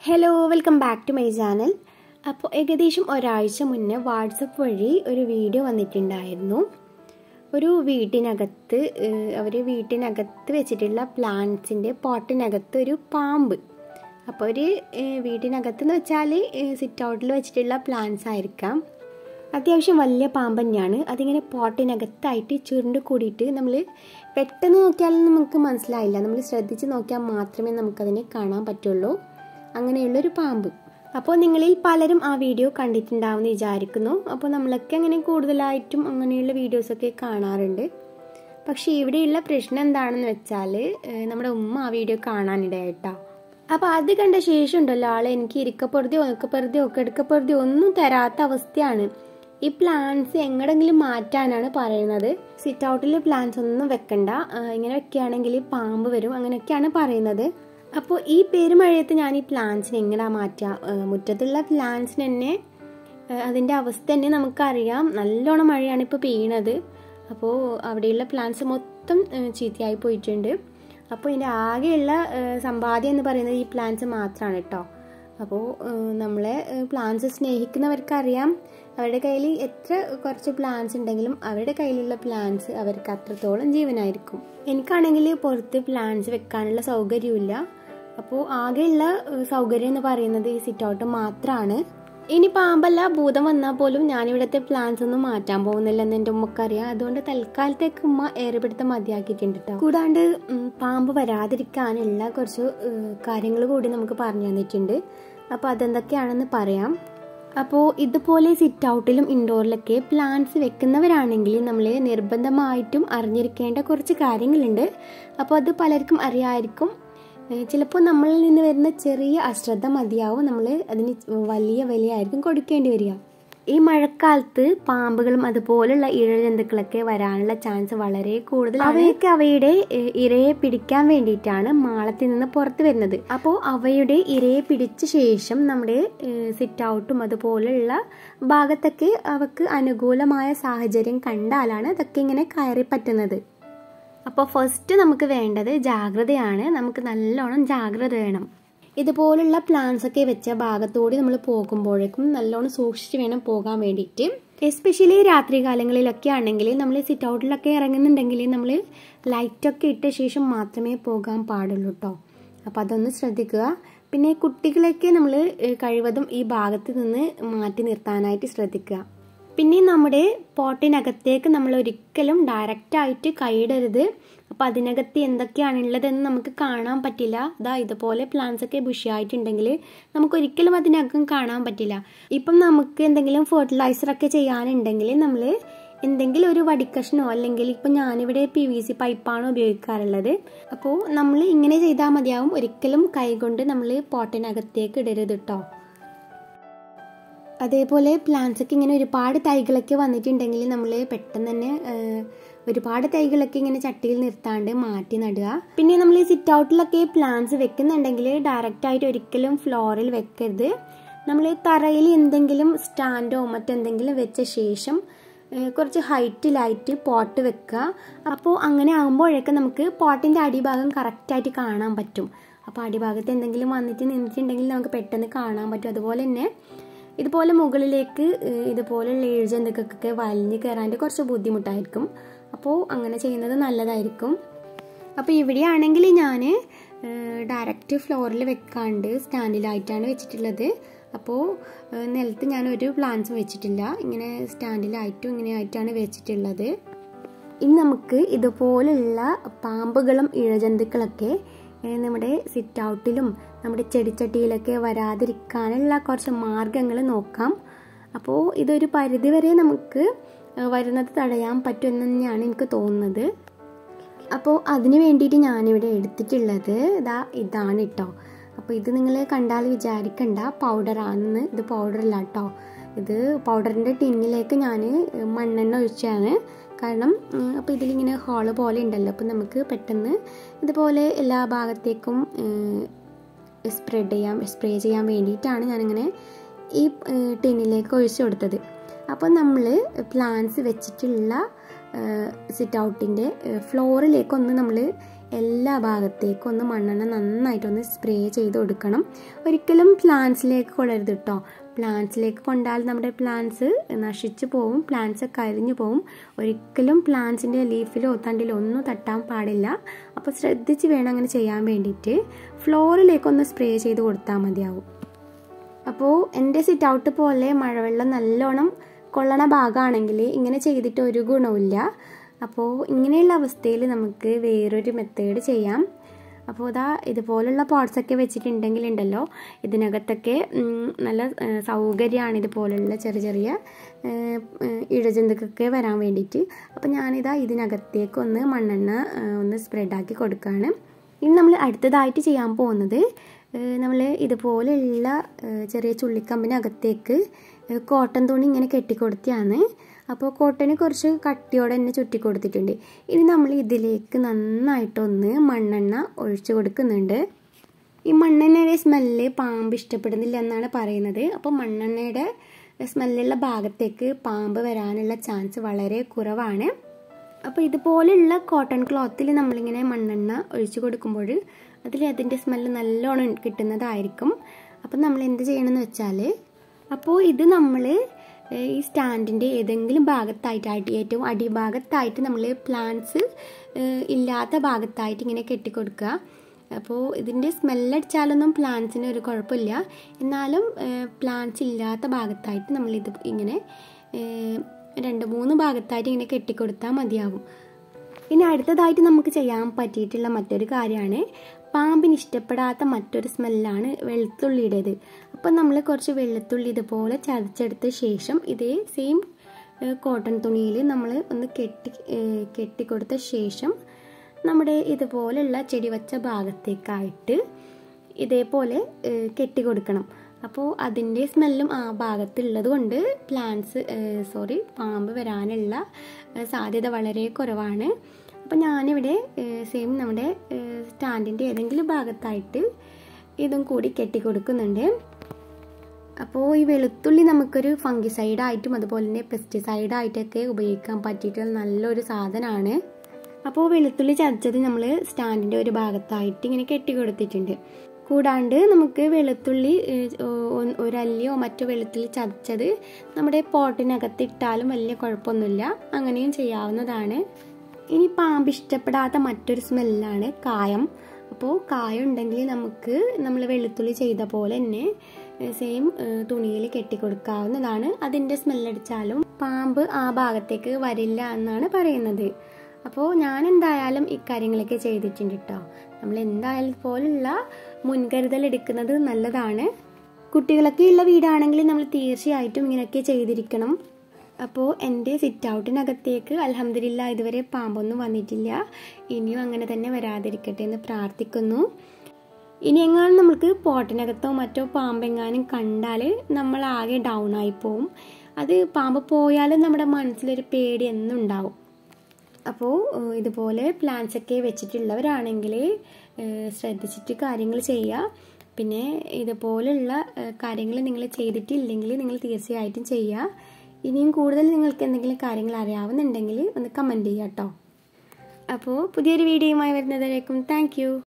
Hello welcome back to my channel. അപ്പോൾ ഏകദേശം ഒരാഴ്ച മുന്നേ വാട്സപ്പ് വഴി ഒരു വീഡിയോ വന്നിട്ടുണ്ടായിരുന്നു. ഒരു വീട്ടിനകത്ത് വീട്ടിനകത്ത് വെച്ചിട്ടുള്ള പ്ലാന്റ്സിൻ്റെ പോട്ടിനകത്ത് ഒരു പാമ്പ്. അപ്പോൾ ഒരു വീട്ടിനകത്ത് എന്ന് വെച്ചാൽ സിറ്റ് ഔട്ടിൽ വെച്ചിട്ടുള്ള പ്ലാന്റ്സ് ആയിരിക്കാം. അത്യാവശ്യം വലിയ പാമ്പ് തന്നെയാണ്. അതിങ്ങനെ പോട്ടിനകത്തായിട്ട് ചുരുണ്ട് കൂടിയിട്ട് നമ്മൾ പെട്ടെന്ന് നോക്കിയാലും നമുക്ക് മനസ്സിലായില്ല. നമ്മൾ ശ്രദ്ധിച്ച് നോക്കിയാൽ മാത്രമേ നമുക്കതിനെ കാണാൻ പറ്റുള്ളൂ. അങ്ങനെയുള്ളൊരു പാമ്പ്. അപ്പോൾ നിങ്ങളിൽ പലരും ആ വീഡിയോ കണ്ടിട്ടുണ്ടാവുമെന്ന് വിചാരിക്കുന്നു. അപ്പോൾ നമ്മളൊക്കെ അങ്ങനെ കൂടുതലായിട്ടും അങ്ങനെയുള്ള വീഡിയോസൊക്കെ കാണാറുണ്ട്. പക്ഷേ ഇവിടെയുള്ള പ്രശ്നം എന്താണെന്ന് വെച്ചാൽ നമ്മുടെ ഉമ്മ ആ വീഡിയോ കാണാനിടയായിട്ടാ. അപ്പോൾ അത് കണ്ട ശേഷം ഉണ്ടല്ലോ ആൾ എനിക്ക് ഇരിക്കപ്പുറതിയോ ഒതുക്കപ്പുറതിയോ കിടക്കപ്പുറതിയോ ഒന്നും തരാത്ത അവസ്ഥയാണ്. ഈ പ്ലാന്റ്സ് എങ്ങടെങ്കിലും മാറ്റാനാണ് പറയുന്നത്. സിറ്റ് ഔട്ടിൽ പ്ലാന്റ്സ് ഒന്നും വെക്കണ്ട, ഇങ്ങനെ വെക്കുകയാണെങ്കിൽ പാമ്പ് വരും, അങ്ങനെയൊക്കെയാണ് പറയുന്നത്. അപ്പോൾ ഈ പെരുമഴയത്ത് ഞാൻ ഈ പ്ലാന്റ്സിനെ എങ്ങനെയാ മാറ്റുക? മുറ്റത്തുള്ള പ്ലാന്റ്സിന് തന്നെ അതിൻ്റെ അവസ്ഥ തന്നെ നമുക്കറിയാം. നല്ലോണം മഴയാണ് ഇപ്പോൾ പെയ്യണത്. അപ്പോൾ അവിടെയുള്ള പ്ലാന്റ്സ് മൊത്തം ചീത്തയായി പോയിട്ടുണ്ട്. അപ്പോൾ ഇതിൻ്റെ ആകെയുള്ള സമ്പാദ്യം എന്ന് പറയുന്നത് ഈ പ്ലാന്റ്സ് മാത്രമാണ് കേട്ടോ. അപ്പോൾ നമ്മളെ പ്ലാന്റ്സ് സ്നേഹിക്കുന്നവർക്കറിയാം, അവരുടെ കയ്യിൽ എത്ര കുറച്ച് പ്ലാന്റ്സ് ഉണ്ടെങ്കിലും അവരുടെ കയ്യിലുള്ള പ്ലാന്റ്സ് അവർക്ക് അത്രത്തോളം ജീവനായിരിക്കും. എനിക്കാണെങ്കിൽ പുറത്ത് പ്ലാന്റ്സ് വെക്കാനുള്ള സൗകര്യമില്ല. അപ്പോൾ ആകെയുള്ള സൗകര്യം എന്ന് പറയുന്നത് ഈ സിറ്റ് ഔട്ട് മാത്രമാണ്. ഇനി പാമ്പല്ല ഭൂതം വന്നാൽ പോലും ഞാനിവിടുത്തെ പ്ലാന്റ്സ് ഒന്നും മാറ്റാൻ പോകുന്നില്ലെന്ന് എൻ്റെ ഉമ്മക്കറിയാം. അതുകൊണ്ട് തൽക്കാലത്തേക്ക് ഉമ്മ ഏറെപ്പിടുത്തം മതിയാക്കിയിട്ടുണ്ട് കേട്ടോ. കൂടാണ്ട് പാമ്പ് വരാതിരിക്കാനുള്ള കുറച്ച് കാര്യങ്ങൾ കൂടി നമുക്ക് പറഞ്ഞു തന്നിട്ടുണ്ട്. അപ്പോൾ അതെന്തൊക്കെയാണെന്ന് പറയാം. അപ്പോൾ ഇതുപോലെ സിറ്റ് ഔട്ടിലും ഇൻഡോറിലൊക്കെ പ്ലാന്റ്സ് വെക്കുന്നവരാണെങ്കിൽ നമ്മൾ നിർബന്ധമായിട്ടും അറിഞ്ഞിരിക്കേണ്ട കുറച്ച് കാര്യങ്ങളുണ്ട്. അപ്പോൾ അത് പലർക്കും അറിയാമായിരിക്കും. ചിലപ്പോൾ നമ്മളിൽ നിന്ന് വരുന്ന ചെറിയ അശ്രദ്ധ മതിയാവും നമ്മൾ അതിന് വലിയ വിലയായിരിക്കും കൊടുക്കേണ്ടി വരിക. ഈ മഴക്കാലത്ത് പാമ്പുകളും അതുപോലുള്ള ഇഴജന്തുക്കളൊക്കെ വരാനുള്ള ചാൻസ് വളരെ കൂടുതൽ. അവയൊക്കെ അവയുടെ ഇരയെ പിടിക്കാൻ വേണ്ടിയിട്ടാണ് മാളത്തിൽ നിന്ന് പുറത്ത് വരുന്നത്. അപ്പോൾ അവയുടെ ഇരയെ പിടിച്ച ശേഷം നമ്മുടെ സിറ്റ് ഔട്ടും അതുപോലുള്ള ഭാഗത്തൊക്കെ അവർക്ക് അനുകൂലമായ സാഹചര്യം കണ്ടാലാണ് അതൊക്കെ ഇങ്ങനെ കയറി പറ്റുന്നത്. അപ്പോൾ ഫസ്റ്റ് നമുക്ക് വേണ്ടത് ജാഗ്രതയാണ്. നമുക്ക് നല്ലോണം ജാഗ്രത വേണം. ഇതുപോലുള്ള പ്ലാന്റ്സ് ഒക്കെ വെച്ച ഭാഗത്തോടെ നമ്മൾ പോകുമ്പോഴേക്കും നല്ലോണം സൂക്ഷിച്ച് വേണം പോകാൻ വേണ്ടിയിട്ട്. എസ്പെഷ്യലി രാത്രി കാലങ്ങളിലൊക്കെ ആണെങ്കിൽ നമ്മൾ സിറ്റ് ഔട്ടിലൊക്കെ ഇറങ്ങുന്നുണ്ടെങ്കിൽ നമ്മൾ ലൈറ്റൊക്കെ ഇട്ട ശേഷം മാത്രമേ പോകാൻ പാടുള്ളൂ കേട്ടോ. അപ്പോൾ അതൊന്ന് ശ്രദ്ധിക്കുക. പിന്നെ കുട്ടികളെയൊക്കെ നമ്മൾ കഴിവതും ഈ ഭാഗത്ത് നിന്ന് മാറ്റി നിർത്താനായിട്ട് ശ്രദ്ധിക്കുക. പിന്നെ നമ്മുടെ പോട്ടിനകത്തേക്ക് നമ്മൾ ഒരിക്കലും ഡയറക്റ്റായിട്ട് കൈയിടരുത്. അപ്പോൾ അതിനകത്ത് എന്തൊക്കെയാണുള്ളതെന്ന് നമുക്ക് കാണാൻ പറ്റില്ല. ഇതുപോലെ പ്ലാന്റ്സ് ഒക്കെ ബുഷിയായിട്ടുണ്ടെങ്കിൽ നമുക്കൊരിക്കലും അതിനകം കാണാൻ പറ്റില്ല. ഇപ്പം നമുക്ക് എന്തെങ്കിലും ഫെർട്ടിലൈസറൊക്കെ ചെയ്യാനുണ്ടെങ്കിൽ നമ്മൾ എന്തെങ്കിലും ഒരു വടിക്കഷ്ണോ അല്ലെങ്കിൽ ഇപ്പം ഞാനിവിടെ PVC പൈപ്പാണ് ഉപയോഗിക്കാറുള്ളത്. അപ്പോൾ നമ്മൾ ഇങ്ങനെ ചെയ്താൽ മതിയാവും. ഒരിക്കലും കൈകൊണ്ട് നമ്മൾ പോട്ടിനകത്തേക്ക് ഇടരുത് കേട്ടോ. അതേപോലെ പ്ലാന്റ്സ് ഒക്കെ ഇങ്ങനെ ഒരുപാട് തൈകളൊക്കെ വന്നിട്ടുണ്ടെങ്കിൽ നമ്മൾ പെട്ടെന്ന് തന്നെ ഒരുപാട് തൈകളൊക്കെ ഇങ്ങനെ ചട്ടിയിൽ നിർത്താണ്ട് മാറ്റി നടുക. പിന്നെ നമ്മൾ ഈ സിറ്റ് ഔട്ടിലൊക്കെ പ്ലാന്റ്സ് വെക്കുന്നുണ്ടെങ്കിൽ ഡയറക്റ്റായിട്ട് ഒരിക്കലും ഫ്ലോറിൽ വെക്കരുത്. നമ്മൾ തറയിൽ എന്തെങ്കിലും സ്റ്റാൻഡോ മറ്റെന്തെങ്കിലും വെച്ച ശേഷം കുറച്ച് ഹൈറ്റിലായിട്ട് പോട്ട് വെക്കുക. അപ്പോൾ അങ്ങനെ ആകുമ്പോഴൊക്കെ നമുക്ക് പോട്ടിൻ്റെ അടിഭാഗം കറക്റ്റായിട്ട് കാണാൻ പറ്റും. അപ്പോൾ അടിഭാഗത്ത് എന്തെങ്കിലും വന്നിട്ട് നിന്നിട്ടുണ്ടെങ്കിൽ നമുക്ക് പെട്ടെന്ന് കാണാൻ പറ്റും. അതുപോലെ തന്നെ ഇതുപോലെ മുകളിലേക്ക് ഇതുപോലുള്ള ഇഴജന്തുക്കൾക്കൊക്കെ വലിഞ്ഞ് കയറാൻ കുറച്ച് ബുദ്ധിമുട്ടായിരിക്കും. അപ്പോൾ അങ്ങനെ ചെയ്യുന്നത് നല്ലതായിരിക്കും. അപ്പോൾ ഇവിടെയാണെങ്കിൽ ഞാൻ ഡയറക്റ്റ് ഫ്ലോറിൽ വെക്കാണ്ട് സ്റ്റാൻഡിലായിട്ടാണ് വെച്ചിട്ടുള്ളത്. അപ്പോൾ നിലത്ത് ഞാൻ ഒരു പ്ലാന്റ്സും വെച്ചിട്ടില്ല. ഇങ്ങനെ സ്റ്റാൻഡിലായിട്ടും ഇങ്ങനെ ആയിട്ടാണ് വെച്ചിട്ടുള്ളത്. ഇനി നമുക്ക് ഇതുപോലുള്ള പാമ്പുകളും ഇഴജന്തുക്കളൊക്കെ നമ്മുടെ സിറ്റ് ഔട്ടിലും നമ്മുടെ ചെടിച്ചട്ടിയിലൊക്കെ വരാതിരിക്കാനുള്ള കുറച്ച് മാർഗങ്ങൾ നോക്കാം. അപ്പോൾ ഇതൊരു പരിധിവരെ നമുക്ക് വരുന്നത് തടയാൻ പറ്റുമെന്ന് തന്നെയാണ് എനിക്ക് തോന്നുന്നത്. അപ്പോൾ അതിന് വേണ്ടിയിട്ട് ഞാനിവിടെ എടുത്തിട്ടുള്ളത് ഇതാണ് കേട്ടോ. അപ്പോൾ ഇത് നിങ്ങൾ കണ്ടാൽ വിചാരിക്കണ്ട പൗഡറാണെന്ന്. ഇത് പൗഡറല്ല കേട്ടോ. ഇത് പൗഡറിൻ്റെ ടിന്നിലേക്ക് ഞാൻ മണ്ണെണ്ണ ഒഴിച്ചാണ്. കാരണം അപ്പോൾ ഇതിലിങ്ങനെ ഹോള് പോലെ ഉണ്ടല്ലോ. അപ്പോൾ നമുക്ക് പെട്ടെന്ന് ഇതുപോലെ എല്ലാ ഭാഗത്തേക്കും സ്പ്രേ ചെയ്യാൻ വേണ്ടിയിട്ടാണ് ഞാനിങ്ങനെ ഈ ടിന്നിലേക്ക് ഒഴിച്ചു കൊടുത്തത്. അപ്പോൾ നമ്മൾ പ്ലാന്റ്സ് വെച്ചിട്ടുള്ള സിറ്റ് ഔട്ടിൻ്റെ ഫ്ലോറിലേക്കൊന്ന് നമ്മൾ എല്ലാ ഭാഗത്തേക്കും ഒന്ന് മണ്ണെണ്ണ നന്നായിട്ടൊന്ന് സ്പ്രേ ചെയ്ത് കൊടുക്കണം. ഒരിക്കലും പ്ലാന്റ്സിലേക്ക് കൊള്ളരുത് കേട്ടോ. പ്ലാന്റ്സിലേക്ക് കൊണ്ടാൽ നമ്മുടെ പ്ലാന്റ്സ് നശിച്ചു പോവും, പ്ലാന്റ്സ് കരിഞ്ഞു പോവും. ഒരിക്കലും പ്ലാന്റ്സിൻ്റെ ലീഫിലോ തണ്ടിലോ ഒന്നും തട്ടാൻ പാടില്ല. അപ്പോൾ ശ്രദ്ധിച്ച് വേണം അങ്ങനെ ചെയ്യാൻ വേണ്ടിയിട്ട്. ഫ്ലോറിലേക്കൊന്ന് സ്പ്രേ ചെയ്ത് കൊടുത്താൽ മതിയാവും. അപ്പോൾ എൻ്റെ സിറ്റ് ഔട്ട് പോലെ മഴവെള്ളം നല്ലോണം കൊള്ളണ ഭാഗമാണെങ്കിൽ ഇങ്ങനെ ചെയ്തിട്ട് ഒരു ഗുണമില്ല. അപ്പോൾ ഇങ്ങനെയുള്ള അവസ്ഥയിൽ നമുക്ക് വേറൊരു മെത്തേഡ് ചെയ്യാം. അപ്പോൾ ഇതുപോലുള്ള പോട്ട്സൊക്കെ വെച്ചിട്ടുണ്ടെങ്കിൽ ഉണ്ടല്ലോ, ഇതിനകത്തൊക്കെ നല്ല സൗകര്യമാണ് ഇതുപോലുള്ള ചെറിയ ചെറിയ ഇഴജന്തുക്കളൊക്കെ വരാൻ വേണ്ടിയിട്ട്. അപ്പോൾ ഇതിനകത്തേക്ക് ഒന്ന് മണ്ണെണ്ണ ഒന്ന് സ്പ്രെഡാക്കി കൊടുക്കുകയാണ്. ഇനി നമ്മൾ അടുത്തതായിട്ട് ചെയ്യാൻ പോകുന്നത്, നമ്മൾ ഇതുപോലെയുള്ള ചെറിയ ചുള്ളിക്കമ്പിനകത്തേക്ക് കോട്ടൺ തുണി ഇങ്ങനെ കെട്ടിക്കൊടുത്തിയാണ്. അപ്പോൾ കോട്ടന് കുറച്ച് കട്ടിയോടെ തന്നെ ചുറ്റി കൊടുത്തിട്ടുണ്ട്. ഇനി നമ്മൾ ഇതിലേക്ക് നന്നായിട്ടൊന്ന് മണ്ണെണ്ണ ഒഴിച്ചു കൊടുക്കുന്നുണ്ട്. ഈ മണ്ണെണ്ണയുടെ സ്മെല്ല് പാമ്പ് ഇഷ്ടപ്പെടുന്നില്ല എന്നാണ് പറയുന്നത്. അപ്പോൾ മണ്ണെണ്ണയുടെ സ്മെല്ലുള്ള ഭാഗത്തേക്ക് പാമ്പ് വരാനുള്ള ചാൻസ് വളരെ കുറവാണ്. അപ്പോൾ ഇതുപോലെയുള്ള കോട്ടൺ ക്ലോത്തിൽ നമ്മളിങ്ങനെ മണ്ണെണ്ണ ഒഴിച്ചു കൊടുക്കുമ്പോൾ അതിൻ്റെ സ്മെല്ല് നല്ലോണം കിട്ടുന്നതായിരിക്കും. അപ്പം നമ്മൾ എന്ത് ചെയ്യണമെന്ന് വെച്ചാൽ, അപ്പോൾ ഇത് നമ്മൾ ഈ സ്റ്റാൻഡിൻ്റെ ഏതെങ്കിലും ഭാഗത്തായിട്ട് ഏറ്റവും അടിഭാഗത്തായിട്ട് നമ്മൾ പ്ലാന്റ്സ് ഇല്ലാത്ത ഭാഗത്തായിട്ട് ഇങ്ങനെ കെട്ടിക്കൊടുക്കുക. അപ്പോൾ ഇതിൻ്റെ സ്മെല്ലടിച്ചാലൊന്നും പ്ലാന്റ്സിന് ഒരു കുഴപ്പമില്ല. എന്നാലും പ്ലാന്റ്സ് ഇല്ലാത്ത ഭാഗത്തായിട്ട് നമ്മളിത് ഇങ്ങനെ 2-3 ഭാഗത്തായിട്ട് ഇങ്ങനെ കെട്ടിക്കൊടുത്താൽ മതിയാവും. ഇനി അടുത്തതായിട്ട് നമുക്ക് ചെയ്യാൻ പറ്റിയിട്ടുള്ള മറ്റൊരു കാര്യമാണ്, പാമ്പിന് ഇഷ്ടപ്പെടാത്ത മറ്റൊരു സ്മെല്ലാണ് വെളുത്തുള്ളിയുടേത്. അപ്പം നമ്മൾ കുറച്ച് വെളുത്തുള്ളി ഇതുപോലെ ചതച്ചെടുത്ത ശേഷം ഇതേ സെയിം കോട്ടൺ തുണിയിൽ നമ്മൾ ഒന്ന് കെട്ടിക്കൊടുത്ത ശേഷം നമ്മുടെ ഇതുപോലെയുള്ള ചെടി വച്ച ഭാഗത്തേക്കായിട്ട് ഇതേപോലെ കെട്ടിക്കൊടുക്കണം. അപ്പോൾ അതിൻ്റെ സ്മെല്ലും ആ ഭാഗത്തുള്ളത് കൊണ്ട് പാമ്പ് വരാനുള്ള സാധ്യത വളരെ കുറവാണ്. അപ്പോൾ ഞാനിവിടെ സെയിം നമ്മുടെ സ്റ്റാൻഡിൻ്റെ ഏതെങ്കിലും ഭാഗത്തായിട്ട് ഇതും കൂടി കെട്ടിക്കൊടുക്കുന്നുണ്ട്. അപ്പോൾ ഈ വെളുത്തുള്ളി നമുക്കൊരു ഫംഗിസൈഡായിട്ടും അതുപോലെ തന്നെ പെസ്റ്റിസൈഡായിട്ടൊക്കെ ഉപയോഗിക്കാൻ പറ്റിയിട്ടുള്ള നല്ലൊരു സാധനമാണ്. അപ്പോൾ വെളുത്തുള്ളി ചതച്ചത് നമ്മൾ സ്റ്റാൻഡിൻ്റെ ഒരു ഭാഗത്തായിട്ട് ഇങ്ങനെ കെട്ടിക്കൊടുത്തിട്ടുണ്ട്. കൂടാണ്ട് നമുക്ക് വെളുത്തുള്ളി ഒരല്ലിയോ മറ്റോ വെളുത്തുള്ളി ചതച്ചത് നമ്മുടെ പോട്ടിനകത്ത് ഇട്ടാലും വലിയ കുഴപ്പമൊന്നുമില്ല, അങ്ങനെയും ചെയ്യാവുന്നതാണ്. ഇനി പാമ്പ് ഇഷ്ടപ്പെടാത്ത മറ്റൊരു സ്മെല്ലാണ് കായം. അപ്പോൾ കായം ഉണ്ടെങ്കിൽ നമ്മൾ വെളുത്തുള്ളി ചെയ്ത പോലെ തന്നെ സെയിം തുണിയിൽ കെട്ടിക്കൊടുക്കാവുന്നതാണ്. അതിൻ്റെ സ്മെല്ലടിച്ചാലും പാമ്പ് ആ ഭാഗത്തേക്ക് വരില്ല എന്നാണ് പറയുന്നത്. അപ്പോൾ ഞാൻ എന്തായാലും ഇക്കാര്യങ്ങളൊക്കെ ചെയ്തിട്ടുണ്ട് കേട്ടോ. നമ്മൾ എന്തായാലും പോലുള്ള മുൻകരുതൽ എടുക്കുന്നത് നല്ലതാണ്. കുട്ടികളൊക്കെ ഉള്ള വീടാണെങ്കിൽ നമ്മൾ തീർച്ചയായിട്ടും ഇങ്ങനെയൊക്കെ ചെയ്തിരിക്കണം. അപ്പോൾ എൻ്റെ സിറ്റ് ഔട്ടിനകത്തേക്ക് അൽഹംദുലില്ലാ ഇതുവരെ പാമ്പൊന്നും വന്നിട്ടില്ല. ഇനിയും അങ്ങനെ തന്നെ വരാതിരിക്കട്ടെ എന്ന് പ്രാർത്ഥിക്കുന്നു. ഇനി എങ്ങാനും നമുക്ക് പോട്ടിനകത്തോ മറ്റോ പാമ്പെങ്ങാനും കണ്ടാൽ നമ്മൾ ആകെ ഡൗൺ ആയി പോവും. അത് പാമ്പ് പോയാലും നമ്മുടെ മനസ്സിലൊരു പേടി എന്നും ഉണ്ടാവും. അപ്പോൾ ഇതുപോലെ പ്ലാന്റ്സ് ഒക്കെ വെച്ചിട്ടുള്ളവരാണെങ്കിൽ ശ്രദ്ധിച്ചിട്ട് കാര്യങ്ങൾ ചെയ്യുക. പിന്നെ ഇതുപോലുള്ള കാര്യങ്ങൾ നിങ്ങൾ ചെയ്തിട്ടില്ലെങ്കിൽ നിങ്ങൾ തീർച്ചയായിട്ടും ചെയ്യുക. ഇനിയും കൂടുതൽ നിങ്ങൾക്ക് എന്തെങ്കിലും കാര്യങ്ങൾ അറിയാവുന്നുണ്ടെങ്കിൽ ഒന്ന് കമൻറ്റ് ചെയ്യുക കേട്ടോ. അപ്പോൾ പുതിയൊരു വീഡിയോയുമായി വരുന്നതിലേക്കും താങ്ക് യു.